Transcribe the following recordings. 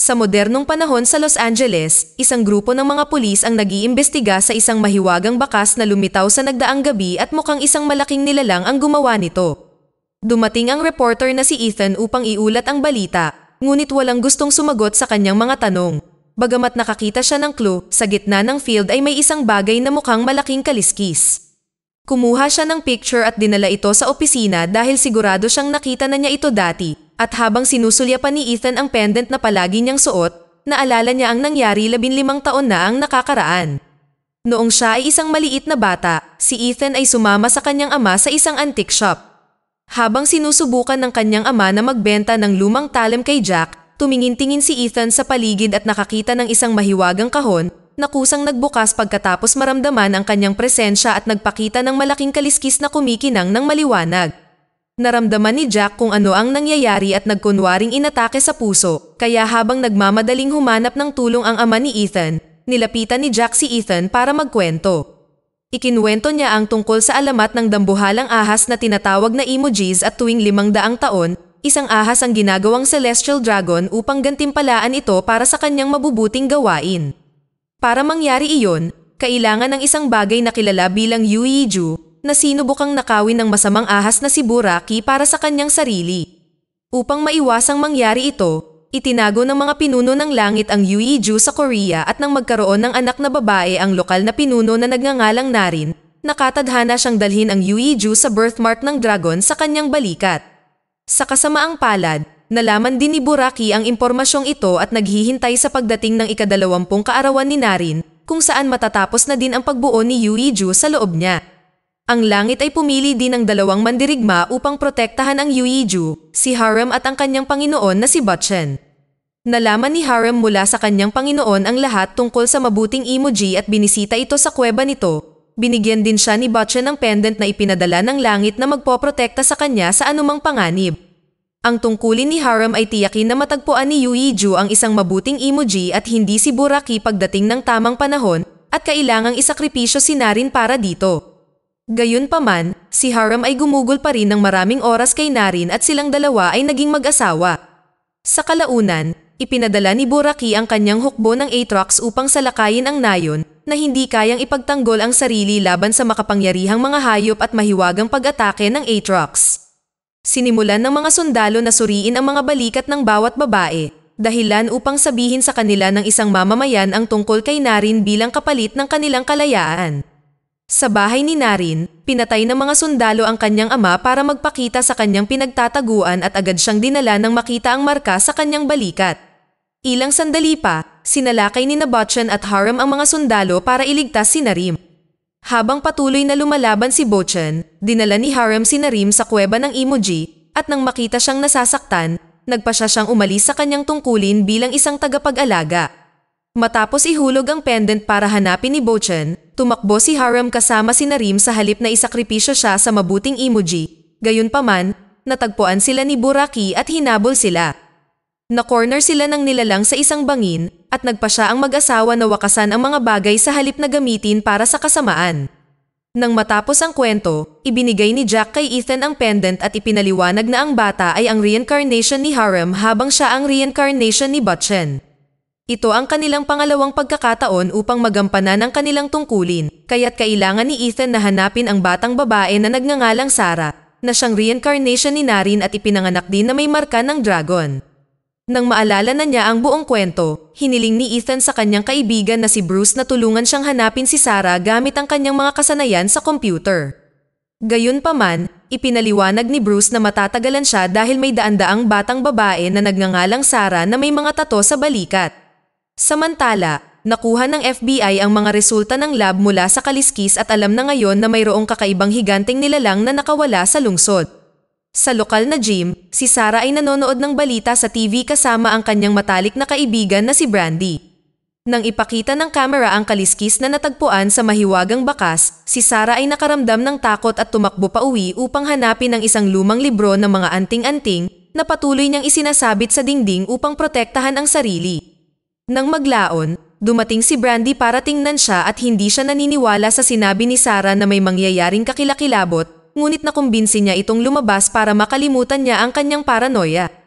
Sa modernong panahon sa Los Angeles, isang grupo ng mga pulis ang nag-iimbestiga sa isang mahiwagang bakas na lumitaw sa nagdaang gabi at mukhang isang malaking nilalang ang gumawa nito. Dumating ang reporter na si Ethan upang iulat ang balita, ngunit walang gustong sumagot sa kanyang mga tanong. Bagamat nakakita siya ng clue, sa gitna ng field ay may isang bagay na mukhang malaking kaliskis. Kumuha siya ng picture at dinala ito sa opisina dahil sigurado siyang nakita na niya ito dati. At habang sinusulyapan ni Ethan ang pendant na palagi niyang suot, naalala niya ang nangyari 15 taon na ang nakakaraan. Noong siya ay isang maliit na bata, si Ethan ay sumama sa kanyang ama sa isang antique shop. Habang sinusubukan ng kanyang ama na magbenta ng lumang talem kay Jack, tumingin-tingin si Ethan sa paligid at nakakita ng isang mahiwagang kahon na kusang nagbukas pagkatapos maramdaman ang kanyang presensya at nagpakita ng malaking kaliskis na kumikinang ng maliwanag. Naramdaman ni Jack kung ano ang nangyayari at nagkunwaring inatake sa puso, kaya habang nagmamadaling humanap ng tulong ang ama ni Ethan, nilapitan ni Jack si Ethan para magkwento. Ikinuwento niya ang tungkol sa alamat ng dambuhalang ahas na tinatawag na emojis at tuwing 500 taon, isang ahas ang ginagawang celestial dragon upang gantimpalaan ito para sa kanyang mabubuting gawain. Para mangyari iyon, kailangan ng isang bagay na kilala bilang Yoo na sinubukang nakawin ng masamang ahas na si Buraki para sa kanyang sarili. Upang maiwasang mangyari ito, itinago ng mga pinuno ng langit ang Yoo sa Korea at nang magkaroon ng anak na babae ang lokal na pinuno na nagngangalang Narin, nakatadhana siyang dalhin ang Yoo sa birthmark ng dragon sa kanyang balikat. Sa kasamaang palad, nalaman din ni Buraki ang impormasyong ito at naghihintay sa pagdating ng ika-20 kaarawan ni Narin kung saan matatapos na din ang pagbuo ni Yoo sa loob niya. Ang langit ay pumili din ng 2 mandirigma upang protektahan ang Yoo, si Harem at ang kanyang Panginoon na si Butchen. Nalaman ni Harem mula sa kanyang Panginoon ang lahat tungkol sa mabuting emoji at binisita ito sa kuweba nito. Binigyan din siya ni Butchen ng pendant na ipinadala ng langit na magpoprotekta sa kanya sa anumang panganib. Ang tungkulin ni Harem ay tiyakin na matagpuan ni Yoo ang isang mabuting emoji at hindi si Buraki pagdating ng tamang panahon at kailangang isakripisyo si Narin para dito. Gayunpaman, si Harem ay gumugol pa rin ng maraming oras kay Narin at silang dalawa ay naging mag-asawa. Sa kalaunan, ipinadala ni Buraki ang kanyang hukbo ng Aatrox upang salakayin ang nayon na hindi kayang ipagtanggol ang sarili laban sa makapangyarihang mga hayop at mahiwagang pag-atake ng Aatrox. Sinimulan ng mga sundalo na suriin ang mga balikat ng bawat babae, dahilan upang sabihin sa kanila ng isang mamamayan ang tungkol kay Narin bilang kapalit ng kanilang kalayaan. Sa bahay ni Narin, pinatay ng mga sundalo ang kanyang ama para magpakita sa kanyang pinagtataguan at agad siyang dinala nang makita ang marka sa kanyang balikat. Ilang sandali pa, sinalakay ni Butchen at Harem ang mga sundalo para iligtas si Narim. Habang patuloy na lumalaban si Butchen, dinala ni Harem si Narim sa kuweba ng emoji at nang makita siyang nasasaktan, nagpasya siyang umalis sa kanyang tungkulin bilang isang tagapag-alaga. Matapos ihulog ang pendant para hanapin ni Butchen, tumakbo si Harem kasama si Narim sa halip na isakripisyo siya sa mabuting emoji. Gayunpaman, natagpuan sila ni Buraki at hinabol sila. Na-corner sila ng nilalang sa isang bangin at nagpasya ang mag-asawa na wakasan ang mga bagay sa halip na gamitin para sa kasamaan. Nang matapos ang kwento, ibinigay ni Jack kay Ethan ang pendant at ipinaliwanag na ang bata ay ang reincarnation ni Harem habang siya ang reincarnation ni Butchen. Ito ang kanilang pangalawang pagkakataon upang magampanan ang kanilang tungkulin, kaya't kailangan ni Ethan na hanapin ang batang babae na nagngangalang Sarah, na siyang reincarnation ni Narin at ipinanganak din na may marka ng dragon. Nang maalala na niya ang buong kwento, hiniling ni Ethan sa kanyang kaibigan na si Bruce na tulungan siyang hanapin si Sarah gamit ang kanyang mga kasanayan sa computer. Gayunpaman, ipinaliwanag ni Bruce na matatagalan siya dahil may daan-daang batang babae na nagngangalang Sarah na may mga tato sa balikat. Samantala, nakuha ng FBI ang mga resulta ng lab mula sa kaliskis at alam na ngayon na mayroong kakaibang higanteng nilalang na nakawala sa lungsod. Sa lokal na gym, si Sarah ay nanonood ng balita sa TV kasama ang kanyang matalik na kaibigan na si Brandy. Nang ipakita ng kamera ang kaliskis na natagpuan sa mahiwagang bakas, si Sarah ay nakaramdam ng takot at tumakbo pa uwi upang hanapin ang isang lumang libro ng mga anting-anting na patuloy niyang isinasabit sa dingding upang protektahan ang sarili. Nang maglaon, dumating si Brandy para tingnan siya at hindi siya naniniwala sa sinabi ni Sarah na may mangyayaring kakilakilabot, ngunit nakumbinsi niya itong lumabas para makalimutan niya ang kanyang paranoia.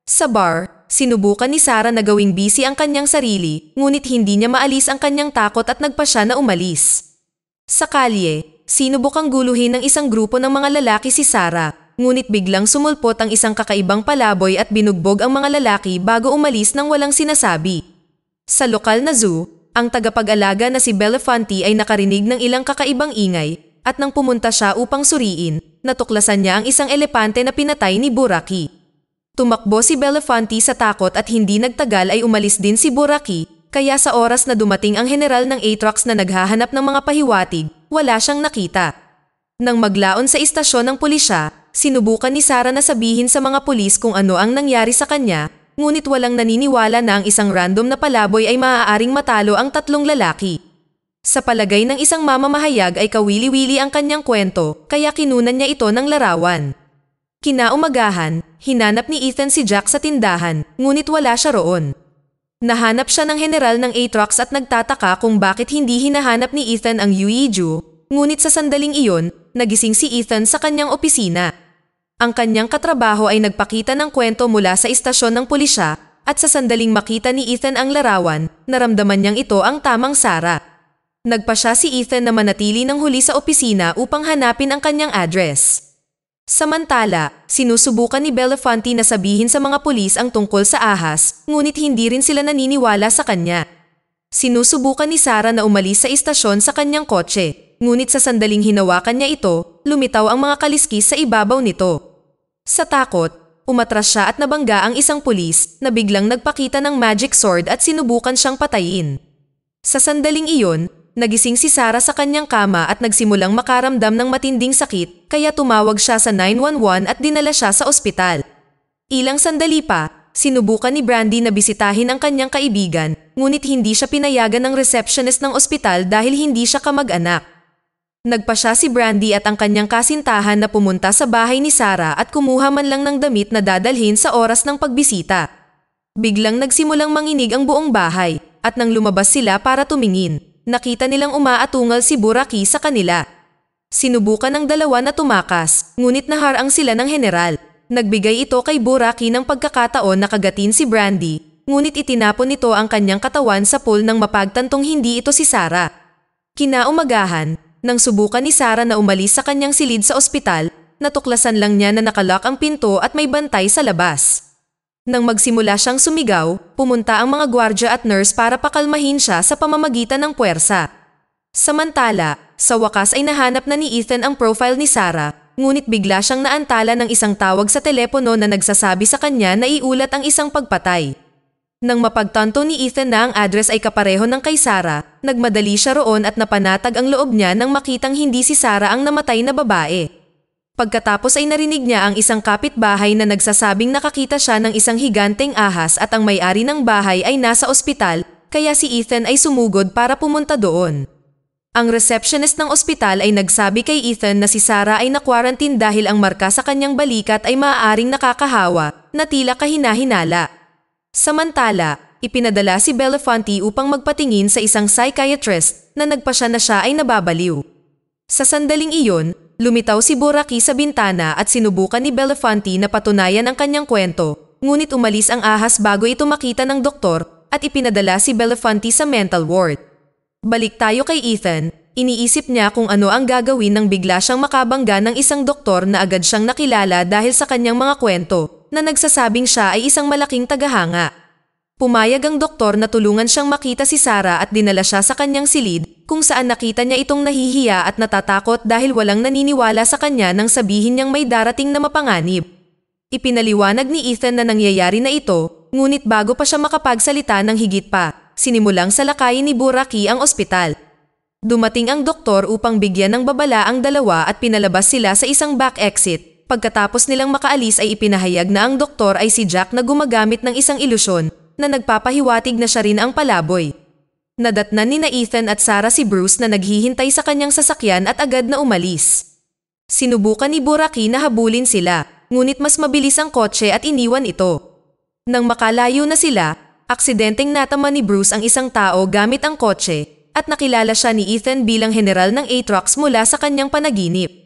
Sa bar, sinubukan ni Sarah na gawing busy ang kanyang sarili, ngunit hindi niya maalis ang kanyang takot at nagpa siya na umalis. Sa kalye, sinubukang guluhin ng isang grupo ng mga lalaki si Sarah, ngunit biglang sumulpot ang isang kakaibang palaboy at binugbog ang mga lalaki bago umalis nang walang sinasabi. Sa lokal na zoo, ang tagapag-alaga na si Belafonte ay nakarinig ng ilang kakaibang ingay at nang pumunta siya upang suriin, natuklasan niya ang isang elepante na pinatay ni Buraki. Tumakbo si Belafonte sa takot at hindi nagtagal ay umalis din si Buraki, kaya sa oras na dumating ang general ng Atrox na naghahanap ng mga pahiwatig, wala siyang nakita. Nang maglaon sa istasyon ng pulisya, sinubukan ni Sarah na sabihin sa mga pulis kung ano ang nangyari sa kanya, ngunit walang naniniwala na ang isang random na palaboy ay maaaring matalo ang tatlong lalaki. Sa palagay ng isang mamamahayag ay kawili-wili ang kanyang kwento, kaya kinunan niya ito ng larawan. Kinaumagahan, hinanap ni Ethan si Jack sa tindahan, ngunit wala siya roon. Nahanap siya ng general ng Atrox at nagtataka kung bakit hindi hinahanap ni Ethan ang Yuiju, ngunit sa sandaling iyon, nagising si Ethan sa kanyang opisina. Ang kanyang katrabaho ay nagpakita ng kwento mula sa istasyon ng pulisya at sa sandaling makita ni Ethan ang larawan, naramdaman niyang ito ang tamang Sarah. Nagpa siya si Ethan na manatili ng huli sa opisina upang hanapin ang kanyang address. Samantala, sinusubukan ni Belafonte na sabihin sa mga pulis ang tungkol sa ahas, ngunit hindi rin sila naniniwala sa kanya. Sinusubukan ni Sarah na umalis sa istasyon sa kanyang kotse, ngunit sa sandaling hinawakan niya ito, lumitaw ang mga kaliskis sa ibabaw nito. Sa takot, umatras siya at nabangga ang isang pulis na biglang nagpakita ng magic sword at sinubukan siyang patayin. Sa sandaling iyon, nagising si Sarah sa kanyang kama at nagsimulang makaramdam ng matinding sakit, kaya tumawag siya sa 911 at dinala siya sa ospital. Ilang sandali pa, sinubukan ni Brandy na bisitahin ang kanyang kaibigan, ngunit hindi siya pinayagan ng receptionist ng ospital dahil hindi siya kamag-anak. Nagpa siya si Brandy at ang kanyang kasintahan na pumunta sa bahay ni Sarah at kumuha man lang ng damit na dadalhin sa oras ng pagbisita. Biglang nagsimulang manginig ang buong bahay, at nang lumabas sila para tumingin, nakita nilang umaatungal si Buraki sa kanila. Sinubukan ng dalawa na tumakas, ngunit naharang sila ng general. Nagbigay ito kay Buraki ng pagkakataon na kagatin si Brandy, ngunit itinapon nito ang kanyang katawan sa pool nang mapagtantong hindi ito si Sarah. Kinaumagahan, nang subukan ni Sarah na umalis sa kanyang silid sa ospital, natuklasan lang niya na nakalock ang pinto at may bantay sa labas. Nang magsimula siyang sumigaw, pumunta ang mga gwardya at nurse para pakalmahin siya sa pamamagitan ng puwersa. Samantala, sa wakas ay nahanap na ni Ethan ang profile ni Sarah, ngunit bigla siyang naantala ng isang tawag sa telepono na nagsasabi sa kanya na iulat ang isang pagpatay. Nang mapagtanto ni Ethan na ang address ay kapareho ng kay Sarah, nagmadali siya roon at napanatag ang loob niya nang makitang hindi si Sarah ang namatay na babae. Pagkatapos ay narinig niya ang isang kapitbahay na nagsasabing nakakita siya ng isang higanteng ahas at ang may-ari ng bahay ay nasa ospital, kaya si Ethan ay sumugod para pumunta doon. Ang receptionist ng ospital ay nagsabi kay Ethan na si Sarah ay na-quarantine dahil ang marka sa kanyang balikat ay maaaring nakakahawa na tila kahina-hinala. Samantala, ipinadala si Belafonte upang magpatingin sa isang psychiatrist na nagpasya na siya ay nababaliw. Sa sandaling iyon, lumitaw si Buraki sa bintana at sinubukan ni Belafonte na patunayan ang kanyang kwento, ngunit umalis ang ahas bago ito makita ng doktor at ipinadala si Belafonte sa mental ward. Balik tayo kay Ethan, iniisip niya kung ano ang gagawin nang bigla siyang makabangga ng isang doktor na agad siyang nakilala dahil sa kanyang mga kwento na nagsasabing siya ay isang malaking tagahanga. Pumayag ang doktor na tulungan siyang makita si Sarah at dinala siya sa kanyang silid kung saan nakita niya itong nahihiya at natatakot dahil walang naniniwala sa kanya nang sabihin niyang may darating na mapanganib. Ipinaliwanag ni Ethan na nangyayari na ito, ngunit bago pa siya makapagsalita ng higit pa, sinimulang salakayin ni Buraki ang ospital. Dumating ang doktor upang bigyan ng babala ang dalawa at pinalabas sila sa isang back exit. Pagkatapos nilang makaalis ay ipinahayag na ang doktor ay si Jack na gumagamit ng isang ilusyon na nagpapahiwatig na siya rin ang palaboy. Nadatnan ni na Ethan at Sarah si Bruce na naghihintay sa kanyang sasakyan at agad na umalis. Sinubukan ni Buraki na habulin sila, ngunit mas mabilis ang kotse at iniwan ito. Nang makalayo na sila, aksidenteng natama ni Bruce ang isang tao gamit ang kotse at nakilala siya ni Ethan bilang general ng Atrox mula sa kanyang panaginip.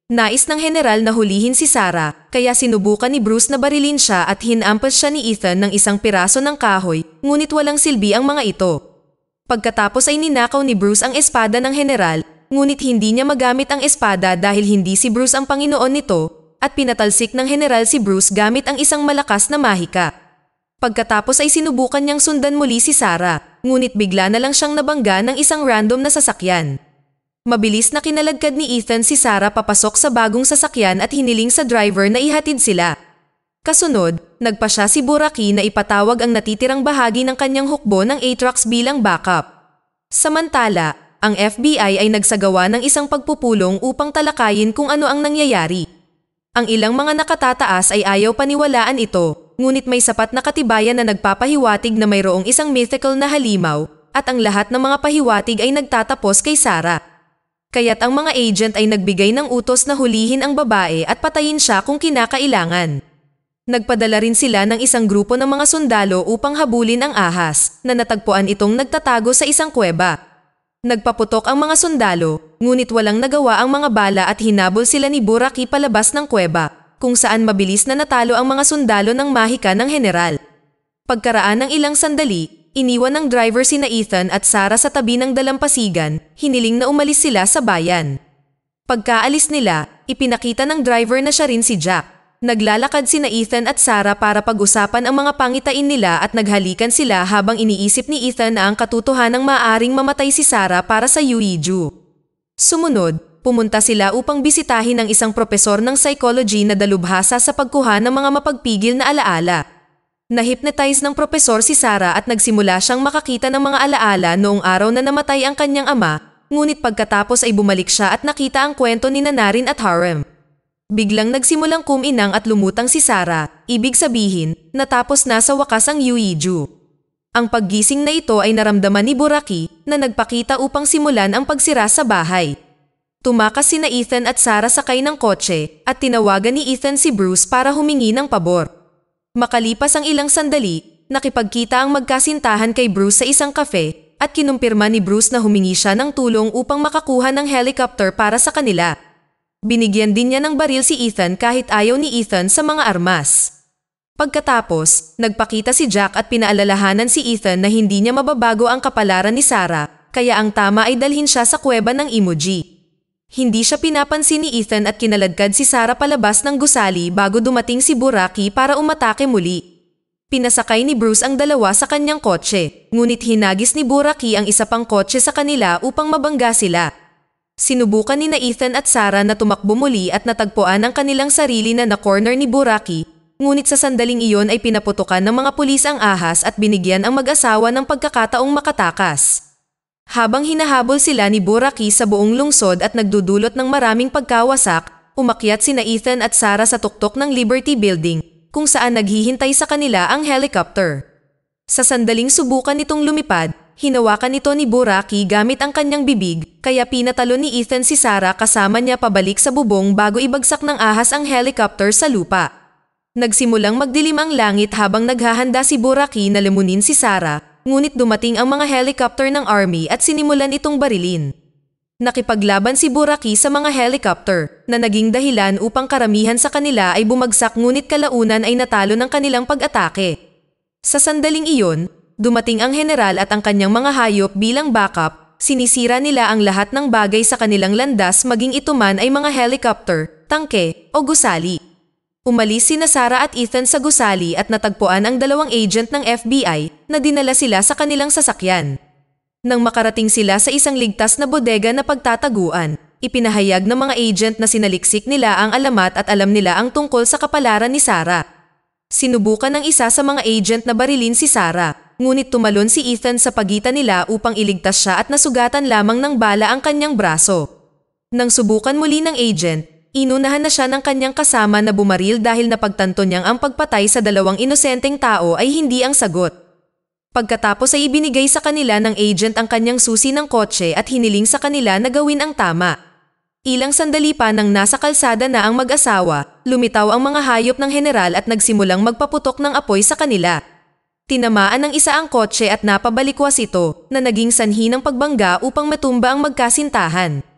Nais ng general na hulihin si Sarah, kaya sinubukan ni Bruce na barilin siya at hinampas siya ni Ethan ng isang piraso ng kahoy, ngunit walang silbi ang mga ito. Pagkatapos ay ninakaw ni Bruce ang espada ng general, ngunit hindi niya magamit ang espada dahil hindi si Bruce ang Panginoon nito, at pinatalsik ng general si Bruce gamit ang isang malakas na mahika. Pagkatapos ay sinubukan niyang sundan muli si Sarah, ngunit bigla na lang siyang nabangga ng isang random na sasakyan. Mabilis na kinaladkad ni Ethan si Sarah papasok sa bagong sasakyan at hiniling sa driver na ihatid sila. Kasunod, nagpa siya si Buraki na ipatawag ang natitirang bahagi ng kanyang hukbo ng A-trucks bilang backup. Samantala, ang FBI ay nagsagawa ng isang pagpupulong upang talakayin kung ano ang nangyayari. Ang ilang mga nakatataas ay ayaw paniwalaan ito, ngunit may sapat na katibayan na nagpapahiwatig na mayroong isang mythical na halimaw, at ang lahat ng mga pahiwatig ay nagtatapos kay Sarah. Kaya't ang mga agent ay nagbigay ng utos na hulihin ang babae at patayin siya kung kinakailangan. Nagpadala rin sila ng isang grupo ng mga sundalo upang habulin ang ahas, na natagpuan itong nagtatago sa isang kuweba. Nagpaputok ang mga sundalo, ngunit walang nagawa ang mga bala at hinabol sila ni Buraki palabas ng kuweba, kung saan mabilis na natalo ang mga sundalo ng mahika ng general. Pagkaraan ng ilang sandali, iniwan ng driver sina Ethan at Sarah sa tabi ng dalampasigan, hiniling na umalis sila sa bayan. Pagkaalis nila, ipinakita ng driver na siya rin si Jack. Naglalakad sina Ethan at Sarah para pag-usapan ang mga pangitain nila at naghalikan sila habang iniisip ni Ethan na ang katotohanang maaaring mamatay si Sarah para sa Yoo. Sumunod, pumunta sila upang bisitahin ang isang propesor ng psychology na dalubhasa sa pagkuha ng mga mapagpigil na alaala. Nahipnotize ng propesor si Sarah at nagsimula siyang makakita ng mga alaala noong araw na namatay ang kanyang ama, ngunit pagkatapos ay bumalik siya at nakita ang kwento ni Nanarin at Harem. Biglang nagsimulang kuminang at lumutang si Sarah, ibig sabihin, natapos na sa wakas ang Yoo. Ang paggising na ito ay naramdaman ni Buraki na nagpakita upang simulan ang pagsira sa bahay. Tumakas sina Ethan at Sarah sakay ng kotse at tinawagan ni Ethan si Bruce para humingi ng pabor. Makalipas ang ilang sandali, nakipagkita ang magkasintahan kay Bruce sa isang kafe at kinumpirma ni Bruce na humingi siya ng tulong upang makakuha ng helicopter para sa kanila. Binigyan din niya ng baril si Ethan kahit ayaw ni Ethan sa mga armas. Pagkatapos, nagpakita si Jack at pinaalalahanan si Ethan na hindi niya mababago ang kapalaran ni Sarah, kaya ang tama ay dalhin siya sa kuweba ng emoji. Hindi siya pinapansin ni Ethan at kinaladkad si Sarah palabas ng gusali bago dumating si Buraki para umatake muli. Pinasakay ni Bruce ang dalawa sa kanyang kotse, ngunit hinagis ni Buraki ang isa pang kotse sa kanila upang mabangga sila. Sinubukan ni Ethan at Sarah na tumakbo muli at natagpuan ang kanilang sarili na na-corner ni Buraki, ngunit sa sandaling iyon ay pinaputukan ng mga pulis ang ahas at binigyan ang mag-asawa ng pagkakataong makatakas. Habang hinahabol sila ni Buraki sa buong lungsod at nagdudulot ng maraming pagkawasak, umakyat sina Ethan at Sarah sa tuktok ng Liberty Building, kung saan naghihintay sa kanila ang helicopter. Sa sandaling subukan nitong lumipad, hinawakan ito ni Buraki gamit ang kanyang bibig, kaya pinatalo ni Ethan si Sarah kasama niya pabalik sa bubong bago ibagsak ng ahas ang helicopter sa lupa. Nagsimulang magdilim ang langit habang naghahanda si Buraki na lemunin si Sarah, ngunit dumating ang mga helicopter ng army at sinimulan itong barilin. Nakipaglaban si Buraki sa mga helicopter, na naging dahilan upang karamihan sa kanila ay bumagsak ngunit kalaunan ay natalo ng kanilang pag-atake. Sa sandaling iyon, dumating ang general at ang kanyang mga hayop bilang backup, sinisira nila ang lahat ng bagay sa kanilang landas maging ito man ay mga helicopter, tangke, o gusali. Umalis sina Sarah at Ethan sa gusali at natagpuan ang dalawang agent ng FBI na dinala sila sa kanilang sasakyan. Nang makarating sila sa isang ligtas na bodega na pagtataguan, ipinahayag ng mga agent na sinaliksik nila ang alamat at alam nila ang tungkol sa kapalaran ni Sarah. Sinubukan ng isa sa mga agent na barilin si Sarah, ngunit tumalon si Ethan sa pagitan nila upang iligtas siya at nasugatan lamang ng bala ang kanyang braso. Nang subukan muli ng agent, inunahan na siya ng kanyang kasama na bumaril dahil napagtanto niyang ang pagpatay sa dalawang inosenteng tao ay hindi ang sagot. Pagkatapos ay ibinigay sa kanila ng agent ang kanyang susi ng kotse at hiniling sa kanila na gawin ang tama. Ilang sandali pa nang nasa kalsada na ang mag-asawa, lumitaw ang mga hayop ng general at nagsimulang magpaputok ng apoy sa kanila. Tinamaan ng isa ang kotse at napabalikwas ito na naging sanhi ng pagbangga upang matumba ang magkasintahan.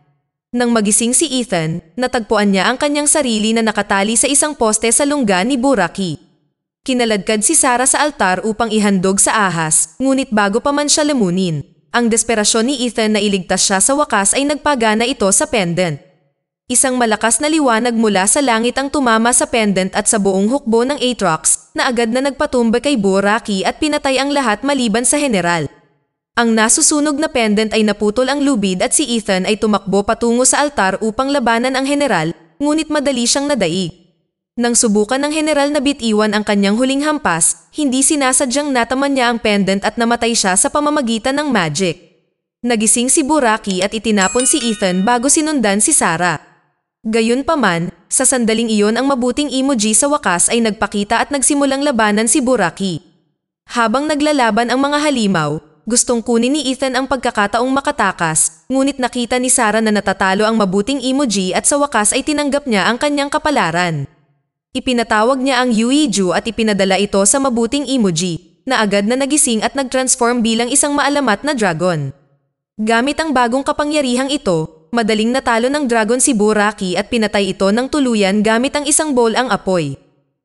Nang magising si Ethan, natagpuan niya ang kanyang sarili na nakatali sa isang poste sa lungga ni Buraki. Kinaladkad si Sarah sa altar upang ihandog sa ahas, ngunit bago pa man siya lamunin, ang desperasyon ni Ethan na iligtas siya sa wakas ay nagpagana ito sa pendant. Isang malakas na liwanag mula sa langit ang tumama sa pendant at sa buong hukbo ng Aatrox na agad na nagpatumba kay Buraki at pinatay ang lahat maliban sa general. Ang nasusunog na pendant ay naputol ang lubid at si Ethan ay tumakbo patungo sa altar upang labanan ang general, ngunit madali siyang nadaig. Nang subukan ng general na bitiwan ang kanyang huling hampas, hindi sinasadyang nataman niya ang pendant at namatay siya sa pamamagitan ng magic. Nagising si Buraki at itinapon si Ethan bago sinundan si Sarah. Gayunpaman, sa sandaling iyon ang mabuting emoji sa wakas ay nagpakita at nagsimulang labanan si Buraki. Habang naglalaban ang mga halimaw, gustong kunin ni Ethan ang pagkakataong makatakas, ngunit nakita ni Sarah na natatalo ang mabuting emoji at sa wakas ay tinanggap niya ang kanyang kapalaran. Ipinatawag niya ang Yuiju at ipinadala ito sa mabuting emoji, na agad na nagising at nag-transform bilang isang maalamat na dragon. Gamit ang bagong kapangyarihang ito, madaling natalo ng dragon si Buraki at pinatay ito ng tuluyan gamit ang isang bowl ang apoy.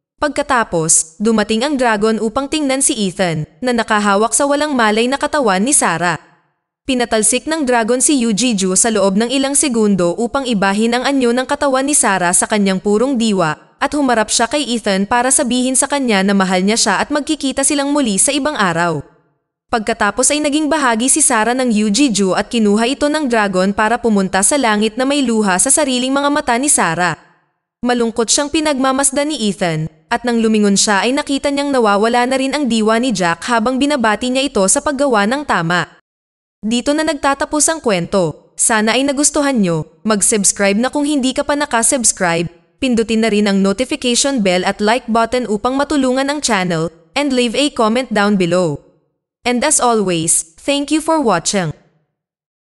Pagkatapos, dumating ang dragon upang tingnan si Ethan, na nakahawak sa walang malay na katawan ni Sarah. Pinatalsik ng dragon si Yuiju sa loob ng ilang segundo upang ibahin ang anyo ng katawan ni Sarah sa kanyang purong diwa, at humarap siya kay Ethan para sabihin sa kanya na mahal niya siya at magkikita silang muli sa ibang araw. Pagkatapos ay naging bahagi si Sarah ng Yuiju at kinuha ito ng dragon para pumunta sa langit na may luha sa sariling mga mata ni Sarah. Malungkot siyang pinagmamasdan ni Ethan, at nang lumingon siya ay nakita niyang nawawala na rin ang diwa ni Jack habang binabati niya ito sa paggawa ng tama. Dito na nagtatapos ang kwento. Sana ay nagustuhan nyo. Mag-subscribe na kung hindi ka pa nakasubscribe. Pindutin na rin ang notification bell at like button upang matulungan ang channel, and leave a comment down below. And as always, thank you for watching.